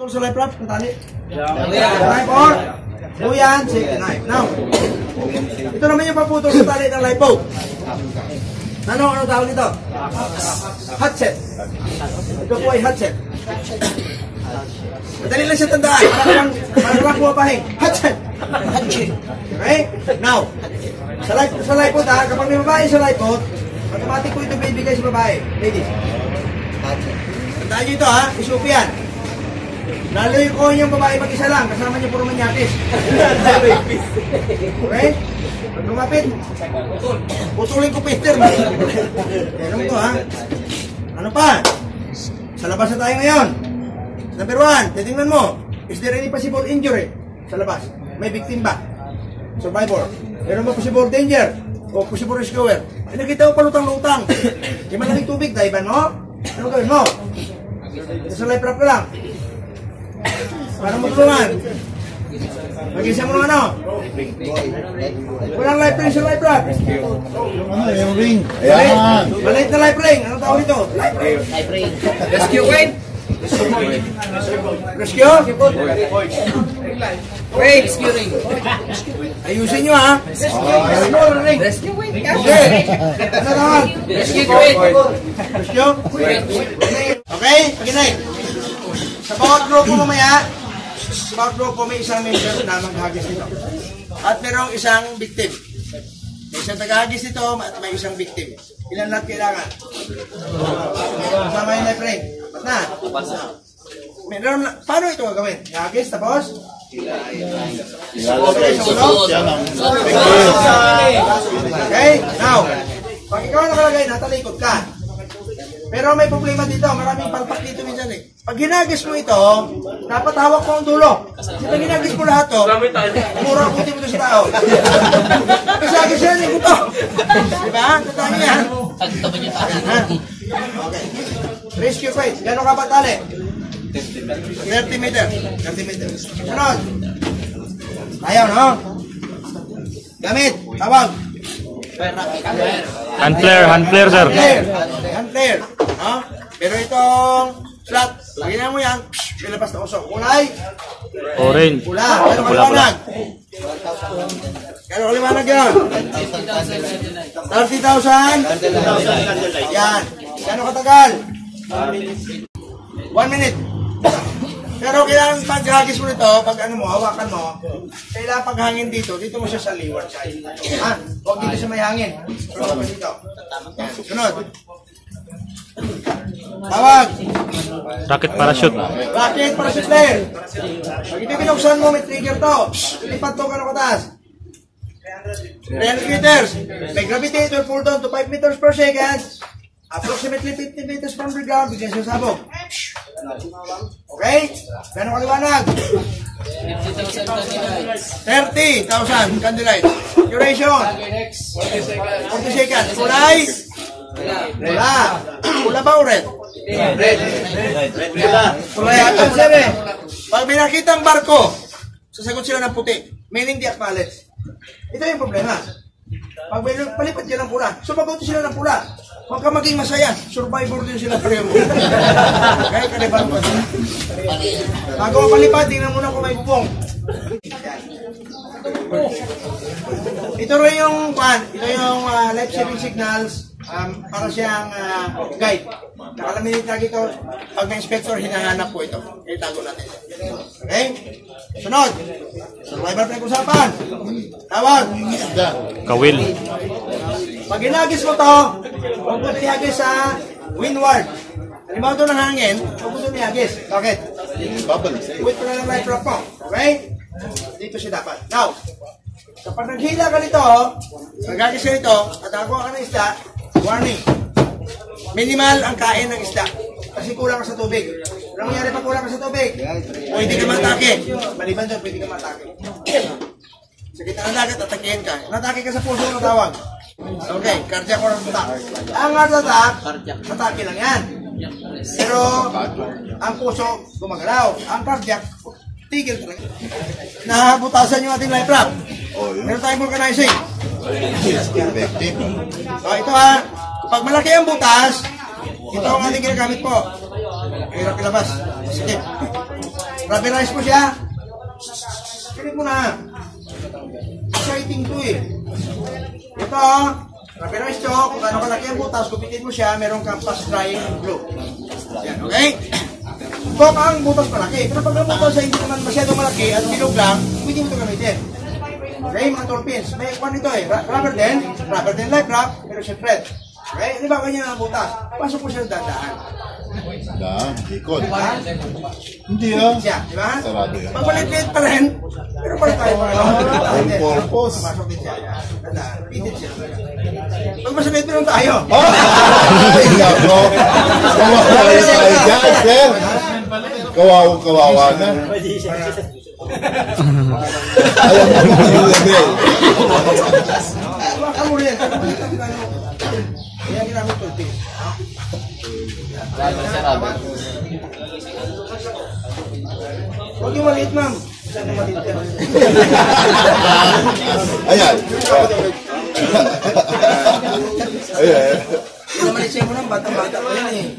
Ito sa life wrap, natali. Life or? O yan, sige, knife. Now, ito naman yung paputol sa tali ng life boat. Ano tawag nito? Hatchet. Ito po ay hatchet. Madali lang siya tandaan. Parang lang pumapahing. Hatchet. Okay? Now, sa life boat ha, kapag may babae sa life boat, automatic po ito bibigay sa babae. Ladies. Tandaan nyo ito ha, isupi yan. Lalo ko yung babae mag-isa lang, kasama niyo puro manyakis. Okay? Pag lumapit, putulin ko Peter. Ano mo to ha? Ano pa? Sa labas na tayo ngayon. Number 1, titingnan mo. Is there any possible injury sa labas? May victim ba? Survivor. Meron ba possible danger? O possible rescuer? Eh, nakita mo palutang-lutang. Di malamig tubig, daiban mo? Ano gawin mo? Sa life wrap ka lang. Para magtulungan. Mag-isa mo ng ano? Walang life ring sa life wrap. Yung ring. Ayan. Maliit na life ring. Anong tawag ito? Life ring. Rescue Wayne? Rescue? Wait, rescue ring. Ayusin nyo ha. Rescue Wayne. Okay. Ano tawag? Rescue Wayne. Rescue? Okay, paginay. Sa bawat grupo mamaya, sa bawat grupo may isang member na maghagis nito. At merong isang victim. May isang tagahagis nito at may isang victim. Ilan lahat kailangan? Kasama yung life ring. Ba't na? Meron, paano ito gagawin? Hagis tapos? Okay, now, pag ikaw nakalagay, natalikod ka. Pero may problema dito, maraming palpak dito minsan eh. Pag ginagis mo ito, dapat hawak mo ang dulo. Kasi pag ginagis mo lahat to, mura ang puti mo ito sa tao. Kasi agis yan, ito to. Diba? Tatangin yan. Okay. Rescue fight. Gano'n ka ba tali? 30 meter. 30 meter. Sunod. Ayaw, no? Gamit. Tawag. Hand flare, sir. Hand flare. No? Pero itong slot, lagyan mo yan, ilabas na usok. Kulay? Orange. Pula. Gano'ng kaliwanag? Gano'ng kaliwanag yun? 30,000? Yan. Gano'ng katagal? 1 minute. Pero kailangan paghagis mo nito, pag ano mo, hawakan mo, kailangan paghangin dito mo siya sa leeward side. Ha? Huwag dito siya may hangin. Sunod dito. Sunod. Tawag. Rocket parachute. Rocket parachute flare. Pag ito binuksan mo, may trigger to. Ilipat to ka ng katas. 300 meters. May gravity, it will pull down to 5 meters per second. Approximately 50 meters from the ground, bigyan siya sabog. Okay? Gano'ng kaliwanag? 30,000 candlelight. Duration? 40 seconds. Kulay? Pula. Pula ba o red? Red. Kulay ata, sir eh. Pag may nakita ang barko, sasagot sila ng puti. Meaning di acknowledge. Ito yung problema. Pag may palipat ka ng pula, sumagot sila ng pula. Huwag ka maging masaya. Survivor din sila pareho. Kaya kalipan mo. Bago mapalipat, tingnan mo na kung may bubong. Ito rin yung life-saving signals para siyang guide. Nakalaminit lagi ito. Pag may inspector, hinahanap po ito. Kaya tago natin. Okay? Sunod. Survivor na usapan. Tawag. Kawil. Pag ginagis mo to, huwag mo nihagis sa windward. Halimbawa ito ng hangin, huwag mo ito nihagis. Bakit? Wait pa na ng life wrap mo. Okay? Dito siya dapat. Now, kapag naghila ka nito, nagagis ka nito, at nakakuha ka ng isda, warning. Minimal ang kain ng isda. Kasi kulang ka sa tubig. Anong nangyari pag kulang ka sa tubig? Pwede ka matake. Maliban doon, pwede ka matake. Sa kita ng dagat, atakihin ka. Natake ka sa puso, ano tawag? Okay, cardiac or attack. Ang heart attack, atake lang yan. Pero, ang puso, gumagalaw. Ang cardiac, tigil talaga. Nahabutasan yung ating life wrap. Meron tayong vulcanizing. So, ito ha, pag malaki ang butas, ito ang ating ginagamit po. Hirap ilabas. Sige. rubberize mo siya. Kinig mo na. Exciting to eh. Ito, rubberize to. Kung ano kalaki ang butas, kupitin mo siya, meron kang fast drying glue. Yan, okay? Kung ang butas malaki. Pero pag ang butas ay hindi naman masyadong malaki at bilog lang, pwede mo ito gamitin. Okay, mga torpins. May kwan ito eh. Rubber din life wrap, pero siya thread. Okay, di ba ganyan ang butas? Pasok mo siya sa dadaan. Daan, ikot. Diba? Hindi ah. Siya, di ba? Sarado yan. Magpalit-lit pa rin. Pero pala tayo mga On purpose. Pasok din siya. Dadaan. Pitit siya. Pag masalit mo lang tayo. Ay, nako. Kawawa na tayo dyan, sir. Kawawa na. Alam mo yung level. Kamu rin. Kaya ginamit tulpi. Huwag yung maliit, ma'am. Saan yung maliit yan? Ayan. Ayan. Yung maliit siya mo ng bata-bata pa yan eh.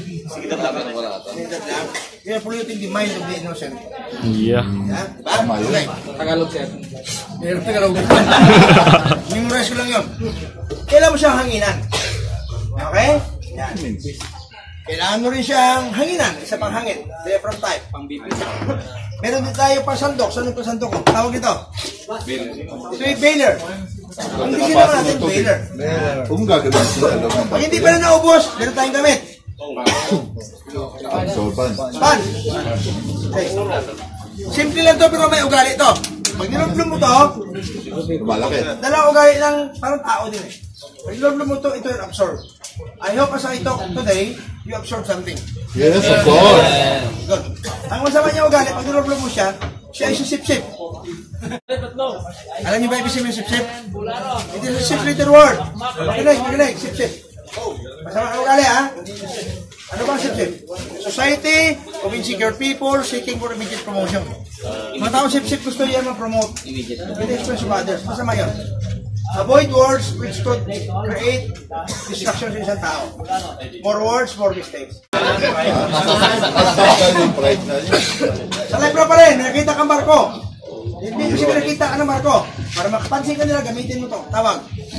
Kaya polluting the mind of the innocent. Yeah. Yan, diba? Tama yun. Okay. Tagalog, sir. Meron Tagalog. Memorize ko lang yun. Kailangan mo siyang hanginan. Okay? Yan. Kailangan mo rin siyang hanginan. Isa pang hangin. Diaphragm type. Meron din tayo pasandok. Saan yung pasandok ko? Tawag ito. Ito yung bailer. Hindi sila natin bailer. Kung gagawin sila, Pag hindi pa na naubos, meron tayong gamit. absorban. Pan. Okay. Simple lang to pero may ugali to. Pag nilumblum mo to, Malaki. dalawang ugali ng parang tao din eh. Pag nilumblum mo to, ito yung absorb. I hope as I talk today, you absorb something. Yes, of course. Good. Ang masama niya ugali, pag nilumblum mo siya ay sisip-sip. Alam niyo ba ibig sabihin sip-sip? It is a sip-letter word. Magaling, sip-sip. Masama ang ugali ha? Ano ba ang sip-sip? Society of insecure people seeking for immediate promotion. Mga tao sip-sip gusto yan ma-promote. At the expense of others. Masama yun. Avoid words which could create distraction sa isang tao. More words, more mistakes. Nasaktan yung pride na yun. Sa live pa rin, nakita kang barko. Hindi kasi nakita ka ng barko. Para makapansin ka nila, gamitin mo to. Tawag.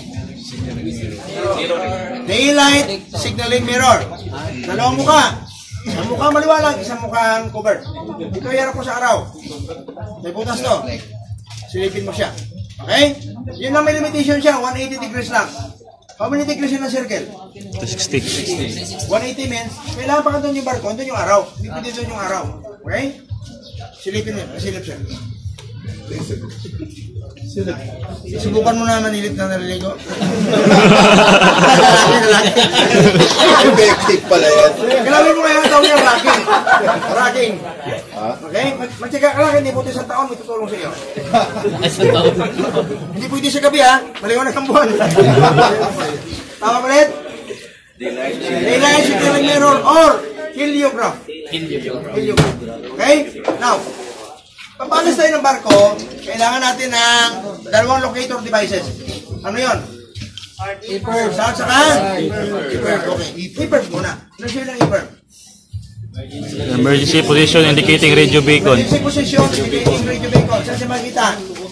Daylight signaling mirror. Dalawang mukha. Isang mukha maliwalag, isang mukhang covered. Ito yarap ko sa araw. May butas to. Silipin mo siya. Okay? Yun lang may limitation siya. 180 degrees lang. How many degrees yun ang circle? 260. 180 means, kailangan pa ka doon yung barko, doon yung araw. Hindi pwede doon yung araw. Okay? Silipin mo. Silip siya. Subukan mo na manilip na naliligo. Effective pala yan. Kalawin mo ngayon tawag yung racking. Racking. Ha? Okay? Magtsaga ka lang, hindi pwede sa taon, may tutulong sa iyo. Hindi pwede sa gabi ha, maliwanag ang buwan. Tama ba ulit? Daylight signaling mirror or heliograph. Heliograph. Okay? Now, papalas tayo ng barko, kailangan natin ng dalawang locator devices. Ano yun? E-perb. Saan saka? E-perb. Okay. E-perb muna. Ano siya ng e-perb? Emergency position indicating radio beacon. Emergency position, indicating radio beacon. Saan siya makikita?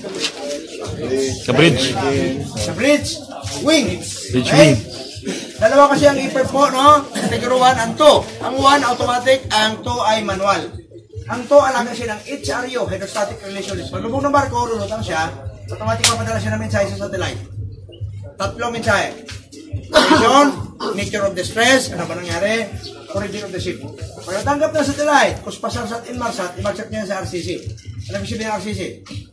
Sa bridge. Sa bridge. Wing. Bridge Okay? wing. Dalawa kasi ang e-perb po, no? Category 1 and 2. Ang 1 automatic, ang 2 ay manual. Ang 2 alaga siya ng HRU, Hydrostatic Relationship. Pag lubog ng barko, lulutang siya, automatic mapadala siya ng mensahe sa satellite. Tatlong mensahe. Position, nature of the stress, ano ba nangyari, origin of the ship. Pag natanggap ng satellite, kuspasan sa Inmarsat, imarsat niya sa RCC. Ano ibig sabihin ng RCC?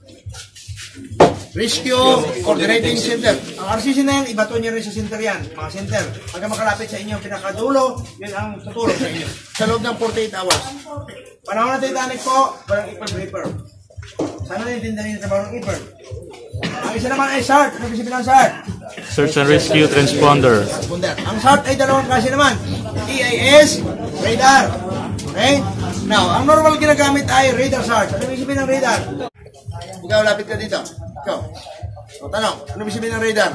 Rescue Coordinating Center. Ang RCC na yan, ibato niyo rin sa center yan. Mga center. Pagka makalapit sa inyo, pinakadulo, yun ang tutulong sa inyo. Sa loob ng 48 hours. Panahon ng Titanic po, walang e-perb. Sana naintindihan niyo trabaho ng e-perb. Ang isa naman ay SART. Ano ibig sabihin ng SART? Search and rescue transponder. Ang SART ay dalawang klase naman. EAS, radar. Okay? Now, ang normal ginagamit ay radar SART. Ano ibig sabihin ng radar? Ikaw, lapit ka dito. Ikaw. O, tanong, ano ibig sabihin ng radar?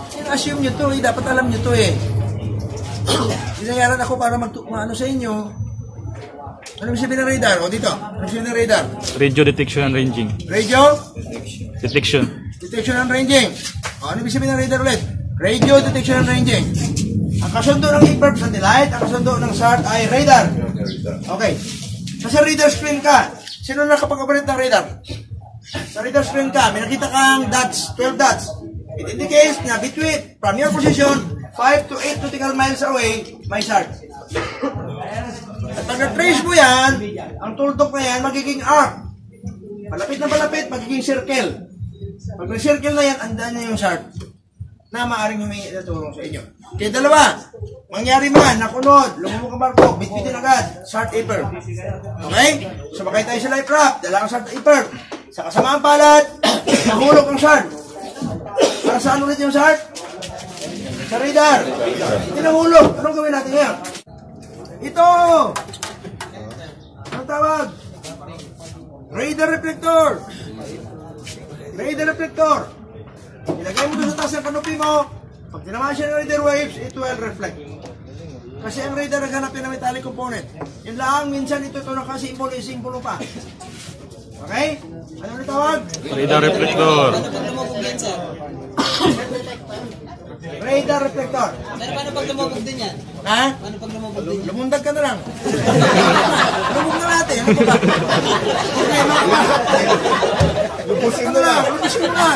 Assume nyo to eh. Dapat alam nyo to eh. Binayaran ako para ano sa inyo. Ano ibig sabihin ng radar? O dito, ano ibig sabihin ng radar? Radio detection and ranging. Radio, Detection. detection and ranging. O, ano ibig sabihin ng radar ulit? Radio, detection and ranging. Ang kasundo ng IPERP satellite, ang kasundo ng SAR ay radar. Okay. Nasa radar screen ka. Sino nakapag-operate ng radar? Sa radar screen ka, may nakita kang dots, 12 dots. It indicates na between, from your position, 5 to 8 nautical miles away, may SAR. At pag na-trace mo yan, ang tuldok na yan, magiging arc. Malapit na malapit, magiging circle. Pag na-circle na yan, andaan na yung SAR na maaaring humingi na tulong sa inyo. Kaya dalawa, mangyari man, nakunod, lumubog ang barko, bitbitin agad, SAR IPERP. Okay? Sumakay tayo sa life raft, dala ang SAR IPERP. Sa kasamaang palad, nahulog ang SAR. Para saan ulit yung SAR? Sa radar. Hindi nahulog. Anong gawin natin ngayon? Ito! Anong tawag? Radar reflector. Radar reflector. Ilagay mo doon sa taas ng kanupi mo. Pag tinamaan siya ng radar waves, it will reflect. Kasi ang radar naghanap yun ng metallic component. Yun lang, minsan ito nakasimbolo pa. Okay? Ano ulit tawag? Radar reflector. Radar reflector. Pero paano pag lumubog din yan? Ha? Paano pag lumubog din yan? Lumundag ka na lang. Lumubog na natin. Ano ba? Okay, lubusin mo na. Lubusin mo na.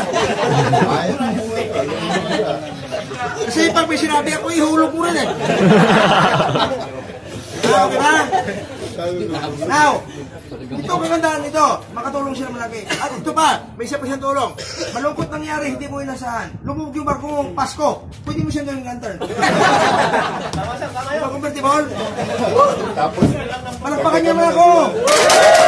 Kasi pag may sinabi ako, ihulog mo rin eh. Okay ba? Now, ito kagandahan ito. Makatulong sila malaki. At ito pa, may isa pa siyang tulong. Malungkot nangyari, hindi mo inasahan. Lumubog yung barko mong Pasko. Pwede mo siyang gawing lantern. Tama, convertible? Palakpakan niya mo ako.